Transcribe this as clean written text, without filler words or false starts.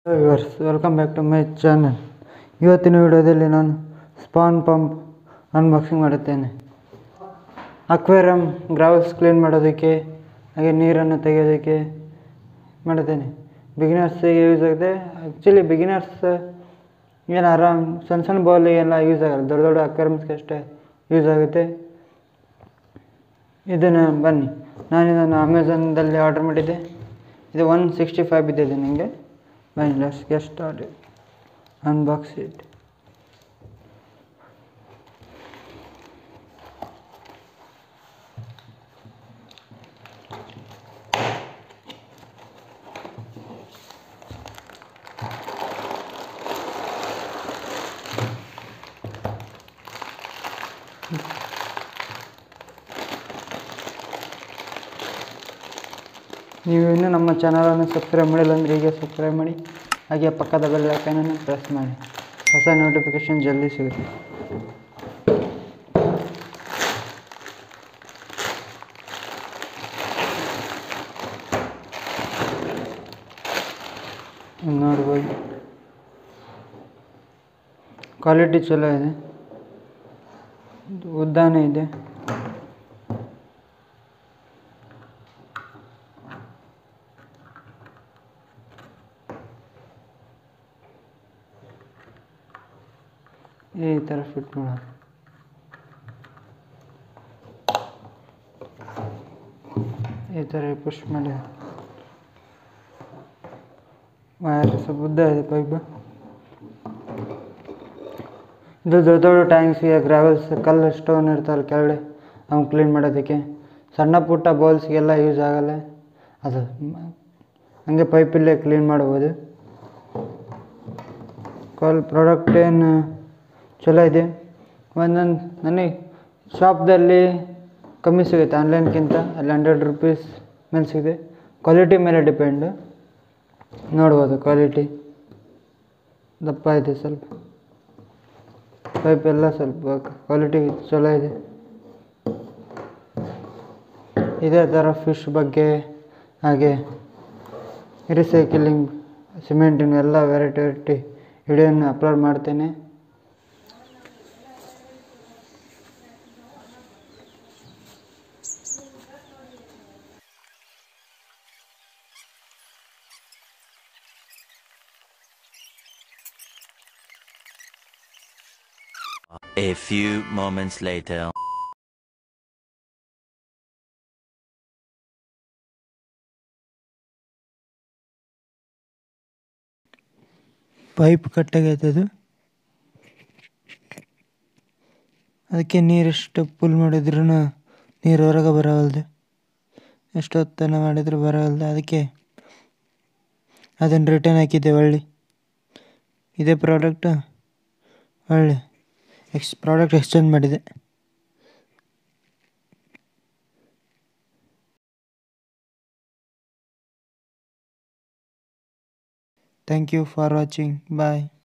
Viewers, welcome back to my channel. ಇವತ್ತಿನ ವಿಡಿಯೋದಲ್ಲಿ ನಾನು ಸ್ಪಾನ್ ಪಂಪ್ ಅನ್ಬಾಕ್ಸಿಂಗ್ ಮಾಡುತ್ತೇನೆ. ಅಕ್ವೇರಿಯಂ ಗ್ರಾವಲ್ಸ್ ಕ್ಲೀನ್ ಮಾಡೋದಕ್ಕೆ ಹಾಗೆ ನೀರನ್ನು ತೆಗೆಯೋದಕ್ಕೆ ಮಾಡುತ್ತೇನೆ. ಬಿಗಿನರ್ಸಿಗೆ ಯೂಸ್ ಆಗುತ್ತೆ. ಆ್ಯಕ್ಚುಲಿ ಬಿಗಿನರ್ಸ್ ಏನು ಆರಾಮ್ ಸಣ್ಣ ಬೌಲಿಗೆಲ್ಲ ಯೂಸ್ ಆಗಲ್ಲ, ದೊಡ್ಡ ಅಕ್ವೇರಿಯಮ್ಸ್ಗೆ ಅಷ್ಟೇ ಯೂಸ್ ಆಗುತ್ತೆ. ಇದನ್ನು ಬನ್ನಿ, ನಾನು ಇದನ್ನು ಅಮೆಝಾನ್ದಲ್ಲಿ ಆರ್ಡರ್ ಮಾಡಿದ್ದೆ. ಇದು 165 ಬಿದ್ದಿದೆ ನನಗೆ. ಬನ್ನಿ, let's get started. Unbox it. ನೀವು ಇನ್ನೂ ನಮ್ಮ ಚಾನಲನ್ನು ಸಬ್ಸ್ಕ್ರೈಬ್ ಮಾಡಿಲ್ಲ ಅಂದರೆ ಈಗ ಸಬ್ಸ್ಕ್ರೈಬ್ ಮಾಡಿ, ಹಾಗೆ ಪಕ್ಕದ ಬೆಲ್ ಐಕಾನನ್ನು ಪ್ರೆಸ್ ಮಾಡಿ. ಹೊಸ ನೋಟಿಫಿಕೇಷನ್ ಜಲ್ದಿ ಸಿಗುತ್ತೆ. ನೋಡ್ಬೋದು, ಕ್ವಾಲಿಟಿ ಚಲೋ ಇದೆ, ಉದ್ದಾನೆ ಇದೆ. ಈ ಥರ ಫಿಟ್ ಮಾಡೋದು. ಈ ಥರ ಪುಷ್ ಮಾಡಿ, ವೈರ್ ಸ್ವಲ್ಪ ಉದ್ದ ಇದೆ ಪೈಪ್. ಇದು ದೊಡ್ಡ ಟ್ಯಾಂಕ್ಸ್ಗೆ, ಗ್ರಾವೆಲ್ಸ್, ಕಲ್ಲು ಸ್ಟೋನ್ ಇರ್ತಾವಲ್ಲ ಕೆಳಗಡೆ, ಅವ್ನು ಕ್ಲೀನ್ ಮಾಡೋದಕ್ಕೆ. ಸಣ್ಣ ಪುಟ್ಟ ಬೌಲ್ಸ್ಗೆಲ್ಲ ಯೂಸ್ ಆಗಲ್ಲ ಅದು, ಹಂಗೆ ಪೈಪಲ್ಲೇ ಕ್ಲೀನ್ ಮಾಡ್ಬೋದು. ಪ್ರಾಡಕ್ಟ್ ಏನು ಚಲೋ ಇದೆ. ಒಂದೊಂದು ನನಗೆ ಶಾಪ್ದಲ್ಲಿ ಕಮ್ಮಿ ಸಿಗುತ್ತೆ ಆನ್ಲೈನ್ಗಿಂತ. ಅಲ್ಲಿ 100 ರೂಪೀಸ್ ಮೇಲೆ ಸಿಗುತ್ತೆ. ಕ್ವಾಲಿಟಿ ಮೇಲೆ ಡಿಪೆಂಡು. ನೋಡ್ಬೋದು, ಕ್ವಾಲಿಟಿ ದಪ್ಪ ಇದೆ ಸ್ವಲ್ಪ, ಪೈಪ್ ಎಲ್ಲ ಸ್ವಲ್ಪ ಕ್ವಾಲಿಟಿ ಚಲೋ ಇದೆ. ಇದೇ ಥರ ಫಿಶ್ ಬಗ್ಗೆ ಹಾಗೆ ರಿಸೈಕ್ಲಿಂಗ್, ಸಿಮೆಂಟಿನ ಎಲ್ಲ ವೆರೈಟಿ ವಿಡಿಯೋನ ಅಪ್ಲೋಡ್ ಮಾಡ್ತೇನೆ. A few moments later. Pipe ಕಟ್ಟಾಗೈತೆ ಅದು, ಅದಕ್ಕೆ ನೀರೆಷ್ಟು ಫುಲ್ ಮಾಡಿದ್ರೂ ನೀರು ಹೊರಗೆ ಬರವಲ್ದು. ಎಷ್ಟೊತ್ತನ ಮಾಡಿದ್ರು ಬರವಲ್ದು. ಅದಕ್ಕೆ ಅದನ್ನು ರಿಟರ್ನ್ ಹಾಕಿದ್ದೆ. ಒಳ್ಳೆ ಇದೇ ಪ್ರಾಡಕ್ಟ್ ಒಳ್ಳೆ ಪ್ರಾಡಕ್ಟ್ ಎಕ್ಸ್ಚೇಂಜ್ ಮಾಡಿದೆ. Thank you for watching. Bye.